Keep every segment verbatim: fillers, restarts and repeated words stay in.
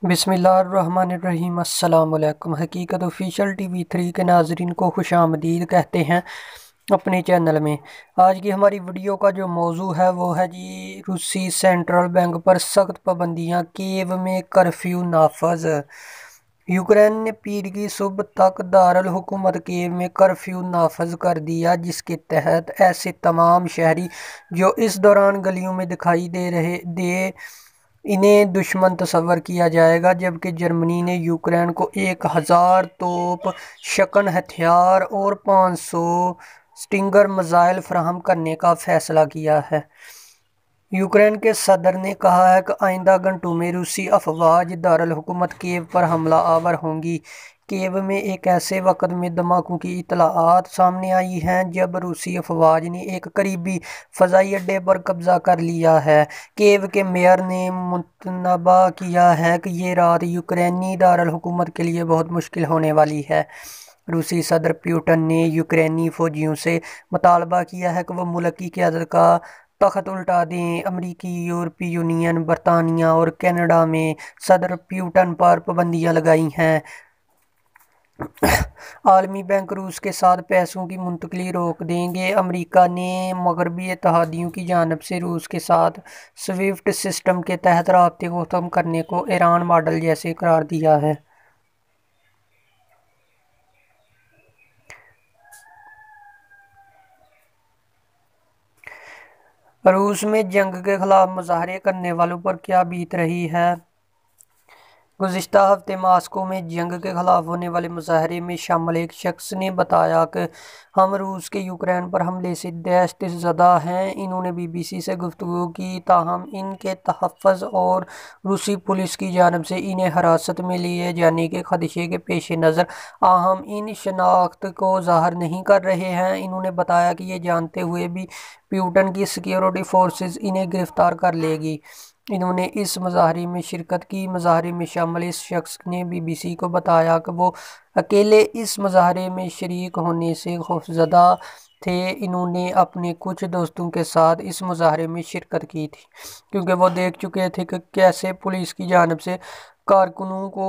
बिस्मिल्लाहिर्रहमानिर्रहीम। अस्सलाम वालेकुम। हकीकत ऑफिशियल टीवी थ्री के नाजरीन को खुश आमदीद कहते हैं अपने चैनल में। आज की हमारी वीडियो का जो मौजू है वो है जी रूसी सेंट्रल बैंक पर सख्त पाबंदियां, कीव में कर्फ्यू नाफज। यूक्रेन ने पीर की सुबह तक दारुल हुकूमत कीव में कर्फ्यू नाफज कर दिया, जिसके तहत ऐसे तमाम शहरी जो इस दौरान गलियों में दिखाई दे रहे दे इन्हें दुश्मन तस्वर किया जाएगा। जबकि जर्मनी ने यूक्रेन को एक हज़ार तोप शक्न हथियार और पाँच सौ स्टिंगर मिसाइल फराहम करने का फैसला किया है। यूक्रेन के सदर ने कहा है कि आइंदा घंटों में रूसी अफवाज दारुल हुकूमत कीव पर हमला आवर होंगी। कीव में एक ऐसे वक्त में धमाकों की इत्तलाआत सामने आई हैं जब रूसी अफवाज ने एक करीबी फ़ज़ाई अड्डे पर कब्जा कर लिया है। कीव के मेयर ने मुतनबा किया है कि ये रात यूक्रेनी दारुल हुकूमत के लिए बहुत मुश्किल होने वाली है। रूसी सदर पुतिन ने यूक्रेनी फ़ौजियों से मुतालबा किया है कि वह मुल्क की क़यादत का तख्त उल्टा दें। अमरीकी, यूरोपीय यूनियन, बरतानिया और कनाडा में सदर पुतिन पर पाबंदियां लगाई हैं। आलमी बैंक रूस के साथ पैसों की मुंतकली रोक देंगे। अमेरिका ने मगरबी इत्तेहादियों की जानिब से रूस के साथ स्विफ्ट सिस्टम के तहत राब्ते को ख़त्म करने को ईरान मॉडल जैसे करार दिया है। रूस में जंग के खिलाफ मुजाहरे करने वालों पर क्या बीत रही है। गुज़िश्ता हफ्ते मॉस्को में जंग के खिलाफ होने वाले मुजाहरे में शामिल एक शख्स ने बताया कि हम रूस के यूक्रेन पर हमले से दहशत ज़दा हैं। इन्होंने बीबीसी से गुफ्तगू की, ताहम इनके तहफ़्फ़ुज़ और रूसी पुलिस की जानिब से इन्हें हिरासत में लिए जाने के खदशे के पेश नज़र आहम इन शनाख्त को ज़ाहिर नहीं कर रहे हैं। इन्होंने बताया कि ये जानते हुए भी पुतिन की सिक्योरिटी फोर्सेस इन्हें गिरफ्तार कर लेगी। इन्होंने इस मुजाहरे में शिरकत की। मुजाहरे में शामिल इस शख्स ने बीबीसी को बताया कि वो अकेले इस मुजाहरे में शरीक होने से खौफज़दा थे। इन्होंने अपने कुछ दोस्तों के साथ इस मुजाहरे में शिरकत की थी, क्योंकि वो देख चुके थे कि कैसे पुलिस की जानिब से कारकुनों को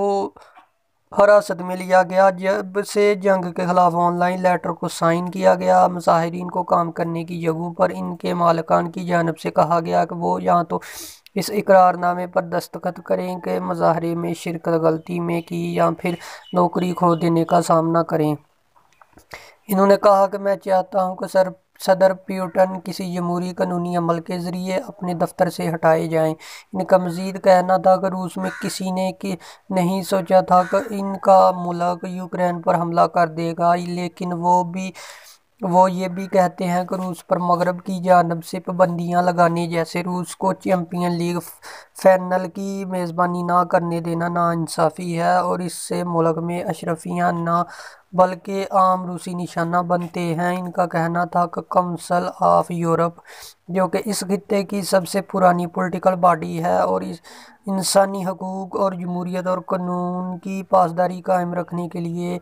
हिरासत में लिया गया। जब से जंग के खिलाफ ऑनलाइन लेटर को साइन किया गया, मुजाहिरीन को काम करने की जगहों पर इनके मालिकान की जानिब से कहा गया कि वो यहाँ तो इस इकरारनामे पर दस्तखत करें कि मुजाहरे में शिरकत गलती में की या फिर नौकरी खो देने का सामना करें। इन्होंने कहा कि मैं चाहता हूं कि सर सदर पुतिन किसी जमहूरी कानूनी अमल के ज़रिए अपने दफ्तर से हटाए जाएं। इनका मज़ीद कहना था कि रूस में किसी ने कि नहीं सोचा था कि इनका मुल्क यूक्रेन पर हमला कर देगा, लेकिन वो भी वो ये भी कहते हैं कि रूस पर मगरब की जानिब से पाबंदियां लगाने, जैसे रूस को चैम्पियन लीग फाइनल की मेज़बानी ना करने देना, नाइंसाफ़ी है और इससे मुल्क में अशरफियाँ ना बल्कि आम रूसी निशाना बनते हैं। इनका कहना था कि काउंसिल ऑफ यूरोप, जो कि इस खित्ते की सबसे पुरानी पॉलिटिकल बॉडी है और इस इंसानी हकूक़ और जमहूरियत और कानून की पासदारी कायम रखने के लिए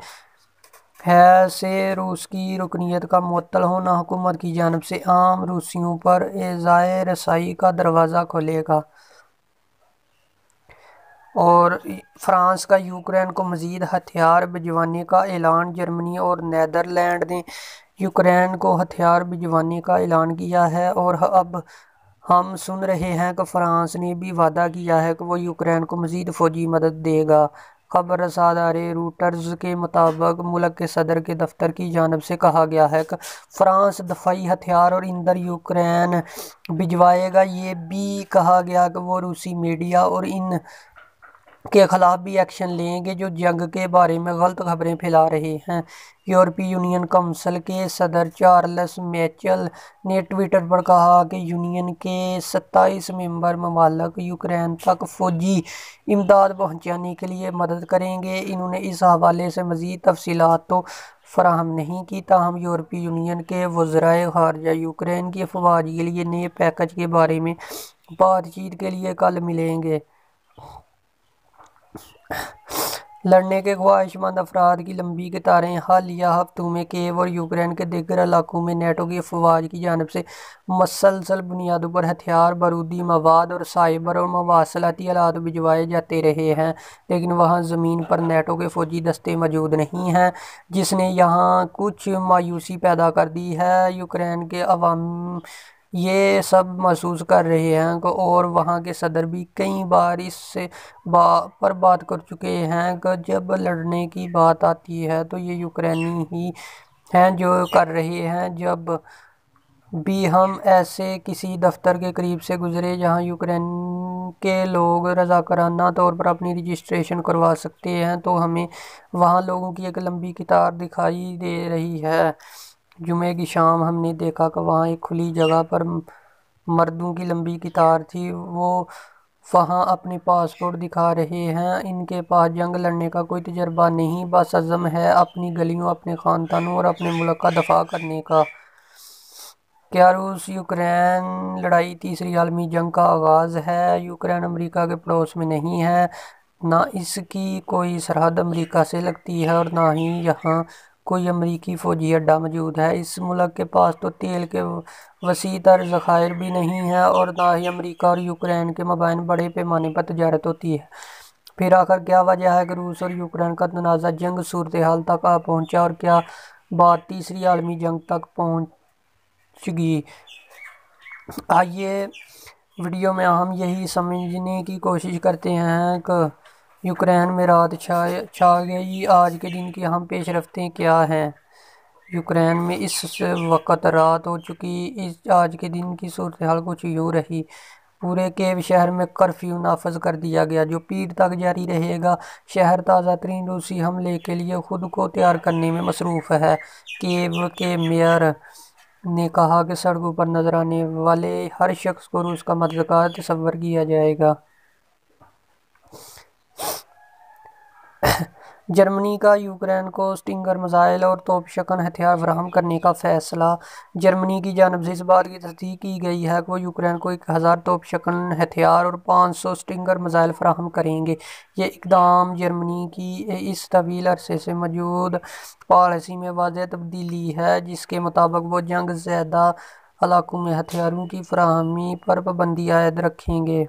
है, से रूस की रुकनीत का मुअत्तल होना हुकूमत की जानिब से आम रूसियों पर एज़ाए रसाई का दरवाज़ा खोलेगा। और फ्रांस का यूक्रेन को मज़ीद हथियार भिजवाने का ऐलान। जर्मनी और नीदरलैंड ने यूक्रेन को हथियार भिजवाने का ऐलान किया है और अब हम सुन रहे हैं कि फ्रांस ने भी वादा किया है कि वो यूक्रेन को मज़ीद फ़ौजी मदद देगा। खबर रसादारे रूटर्स के मुताबिक मुल्क के सदर के दफ्तर की जानिब से कहा गया है कि फ्रांस दफाई हथियार और ईंधन यूक्रेन भिजवाएगा। ये भी कहा गया कि वो रूसी मीडिया और इन के खिलाफ भी एक्शन लेंगे जो जंग के बारे में गलत खबरें फैला रहे हैं। यूरोपीय यूनियन काउंसिल के सदर चार्ल्स मिशेल ने ट्विटर पर कहा कि यूनियन के सत्ताईस मेंबर ममालिक यूक्रेन तक फौजी इमदाद पहुंचाने के लिए मदद करेंगे। इन्होंने इस हवाले से मज़ीद तफसीलात तो फराहम नहीं की, ताहम यूरोपीय यूनियन के वज़राए ख़ारजा यूक्रेन की अफवाज के लिए नए पैकेज के बारे में बातचीत के लिए कल मिलेंगे। لڑنے کے خواہشمند افراد کی لمبی قطاریں حالیہ ہفتوں میں کییو اور یوکرین کے دیگر علاقوں میں نیٹو کی افواج کی جانب سے مسلسل بنیادوں پر ہتھیار، بارودی مواد اور سائبر اور مواصلاتی آلات بھجوائے جاتے رہے ہیں، لیکن وہاں زمین پر نیٹو کے فوجی دستے موجود نہیں ہیں، جس نے یہاں کچھ مایوسی پیدا کر دی ہے۔ یوکرین کے عوام یہ سب محسوس کر رہے ہیں اور وہاں کے صدر بھی کئی بار اس پر بات کر چکے ہیں کہ جب لڑنے کی بات آتی ہے تو یہ یوکرینی ہی ہیں جو کر رہے ہیں۔ جب بھی ہم ایسے کسی دفتر کے قریب سے گزرے جہاں یوکرین کے لوگ رضاکارانہ طور پر اپنی رجسٹریشن کروا سکتے ہیں تو ہمیں وہاں لوگوں کی ایک لمبی قطار دکھائی دے رہی ہے۔ جمعے کی شام ہم نے دیکھا کہ وہاں ایک کھلی جگہ پر مردوں کی لمبی قطار تھی، وہ وہاں اپنے پاسپورٹ دکھا رہے ہیں۔ ان کے پاس جنگ لڑنے کا کوئی تجربہ نہیں، بس عزم ہے اپنی گلیوں، اپنے خاندانوں اور اپنے ملک کا دفاع کرنے کا۔ کیا روس یوکرین لڑائی تیسری عالمی جنگ کا آغاز ہے؟ یوکرین امریکہ کے پڑوس میں نہیں ہے، نہ اس کی کوئی سرحد امریکہ سے لگتی ہے اور نہ ہی یہاں کوئی امریکی فوجی اڈہ موجود ہے۔ اس ملک کے پاس تو تیل کے وسیع تر ذخائر بھی نہیں ہیں اور نہ ہی امریکہ اور یوکرین کے مابین بڑے پیمانے پر تجارت ہوتی ہے۔ پھر آخر کیا وجہ ہے کہ روس اور یوکرین کا تنازع جنگ صورتحال تک آ پہنچا اور کیا بات تیسری عالمی جنگ تک پہنچ گئی؟ آئیے ویڈیو میں ہم یہی سمجھنے کی کوشش کرتے ہیں کہ یوکرین میں رات چھا گئی، آج کے دن کی اہم پیش رفتیں کیا ہیں۔ یوکرین میں اس وقت رات ہو چکی، آج کے دن کی صورتحال کچھ یوں رہی۔ پورے کییو شہر میں کرفیو نافذ کر دیا گیا جو پیر تک جاری رہے گا۔ شہر تازہ ترین روسی حملے کے لیے خود کو تیار کرنے میں مصروف ہے۔ کییو کے میئر نے کہا کہ سڑکوں پر نظر آنے والے ہر شخص کو روس کا مددگار تصور کیا جائے گا۔ جرمنی کا یوکرین کو سٹنگر میزائل اور توپ شکن ہتھیار فراہم کرنے کا فیصلہ۔ جرمنی کی جانب سے اس بات کی تصدیق کی گئی ہے کہ وہ یوکرین کو ایک ہزار توپ شکن ہتھیار اور پانچ سو سٹنگر میزائل فراہم کریں گے۔ یہ اقدام جرمنی کی اس طویل عرصے سے موجود پالیسی میں واضح تبدیلی ہے جس کے مطابق وہ جنگ زدہ علاقوں میں ہتھیاروں کی فراہمی پر پابندی عائد رکھیں گے۔